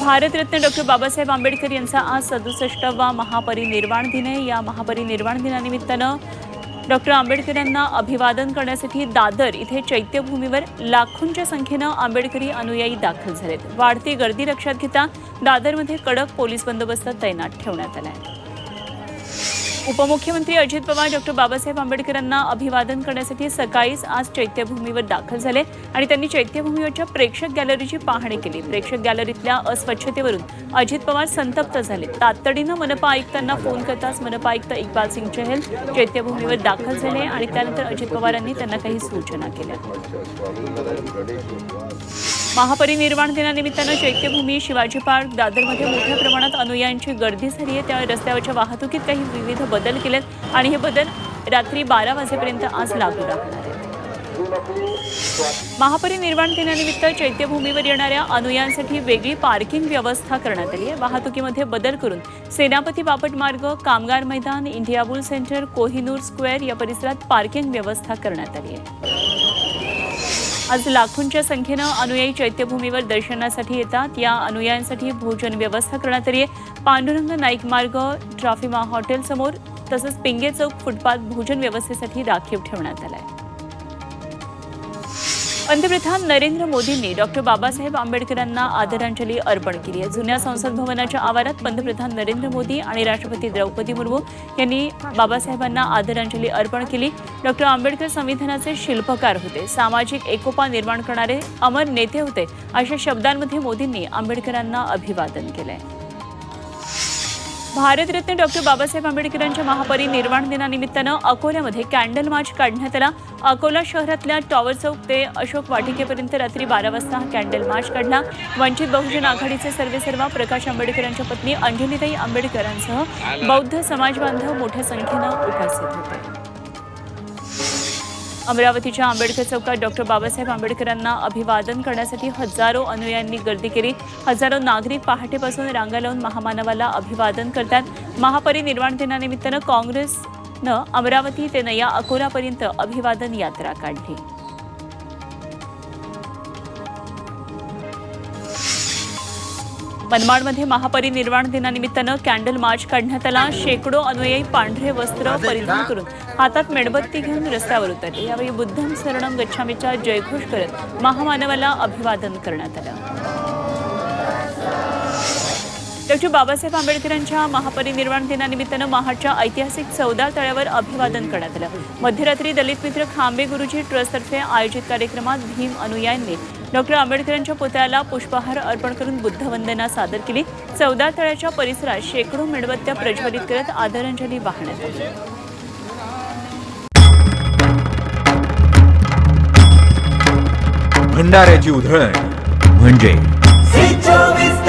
Bharat Ratna doctor Babasaheb Ambedkar यांचा आज 67वा महापरिनिर्वाण दिन आहे। या महापरिनिर्वाण दिनानिमित्तानं डॉक्टर आंबेडकर यांना अभिवादन करण्यासाठी दादर इथे चैत्यभूमीवर लाखोंच्या संख्येनं आंबेडकरी अनुयायी दाखल झालेत। वाढती गर्दी लक्षात घेता दादरमध्ये कडक पोलीस बंदोबस्त तैनात ठेवण्यात आला आहे। उपमुख्यमंत्री अजित पवार डॉक्टर बाबासाहेब आंबेडकर यांना अभिवादन करण्यासाठी सकाळीच आज चैत्यभूमीवर दाखल झाले आणि त्यांनी चैत्यभूमीवरच्या प्रेक्षक गॅलरीची पाहणी केली। प्रेक्षक गॅलरीतल्या अस्वच्छतेवरून अजित पवार संतप्त झाले। तातडीनं मनपा आयुक्तांना फोन करताच मनपा आयुक्त इक्बाल सिंग चहल चैत्यभूमीवर दाखल झाले आणि त्यानंतर अजित पवारांनी त्यांना काही सूचना केल्या। महापरिनिर्वाण दिनानिमित्तानं चैत्यभूमी, शिवाजी पार्क, दादरमध्ये मोठ्या प्रमाणात अनुयायांची गर्दी झाली आहे। त्या रस्त्यावरच्या वाहतुकीत काही विविध बदल केलेत आणि हे बदल रात्री 12 वाजेपर्यंत आज लागू राहणार आहेत। महापरिनिर्वाण दिनानिमित्त चैत्यभूमीवर येणाऱ्या अनुयायांसाठी वेगळी पार्किंग व्यवस्था करण्यात आली आहे। वाहतुकीमध्ये बदल करून सेनापती बापट मार्ग, कामगार मैदान, India bull centre, Kohinoor square या परिसरात पार्किंग व्यवस्था करण्यात आली आहे। आज लाखोंच्या संख्येनं अनुयायी चैत्यभूमीवर दर्शनासाठी येतात। या अनुयायांसाठी भोजन व्यवस्था करण्यात आली आहे। पांडुरंग नाईक मार्ग, ट्रॉफिमा हॉटेल समोर तसंच पिंगे चौक फुटपाथ भोजन व्यवस्थेसाठी राखीव ठेवण्यात आला आहे। पंतप्रधान नरेंद्र मोदींनी डॉक्टर बाबासाहेब आंबेडकरांना आदरांजली अर्पण केली आहे। जुन्या संसद भवनाच्या आवारात पंतप्रधान नरेंद्र मोदी आणि राष्ट्रपती द्रौपदी मुर्मू यांनी बाबासाहेबांना आदरांजली अर्पण केली। डॉक्टर आंबेडकर संविधानाचे शिल्पकार होते, सामाजिक एकोपा निर्माण करणारे अमर नेते होते, अशा शब्दांमध्ये मोदींनी आंबेडकरांना अभिवादन केलंय। भारतरत्न डॉक्टर बाबासाहेब आंबेडकरांच्या महापरिनिर्वाण दिनानिमित्तानं अकोल्यामध्ये कॅन्डल मार्च काढण्यात आला। अकोला शहरातल्या टॉवर चौक ते अशोक वाटिकेपर्यंत रात्री 12 वाजता हा कॅन्डल मार्च काढला। वंचित बहुजन आघाडीचे सर्वेसर्वा प्रकाश आंबेडकरांच्या पत्नी अंजलीताई आंबेडकरांसह बौद्ध समाजबांधव मोठ्या संख्येनं उपस्थित होते। अमरावतीच्या आंबेडकर चौकात डॉक्टर बाबासाहेब आंबेडकरांना अभिवादन करण्यासाठी हजारो अनुयायांनी गर्दी केली। हजारो नागरिक पहाटेपासून रांगा लावून महामानवाला अभिवादन करतात। महापरिनिर्वाण दिनानिमित्तानं काँग्रेसनं अमरावती ते नया अकोलापर्यंत अभिवादन यात्रा काढली। मनमाडमध्ये महापरिनिर्वाण दिनानिमित्तानं कॅन्डल मार्च काढण्यात आला। शेकडो अनुयायी पांढरे वस्त्र परिधान करून हातात मेणबत्ती घेऊन रस्त्यावर उतरले। यावेळी बुद्धं शरणं गच्छामीचा जयघोष करत महामानवाला अभिवादन करण्यात आलं। डॉक्टर बाबासाहेब आंबेडकरांच्या महापरिनिर्वाण दिनानिमित्तानं महाडच्या ऐतिहासिक चौदार तळ्यावर अभिवादन करण्यात आलं। मध्यरात्री दलित मित्र खांबे गुरुजी ट्रस्टतर्फे आयोजित कार्यक्रमात भीम अनुयायांनी डॉक्टर आंबेडकरांच्या पुतळ्याला पुष्पहार अर्पण करून बुद्धवंदना सादर केली। चौदार तळ्याच्या परिसरात शेकडो मेणबत्त्या प्रज्वलित करत आदरांजली वाहण्यात आली। भंडाऱ्याची उधळण म्हणजे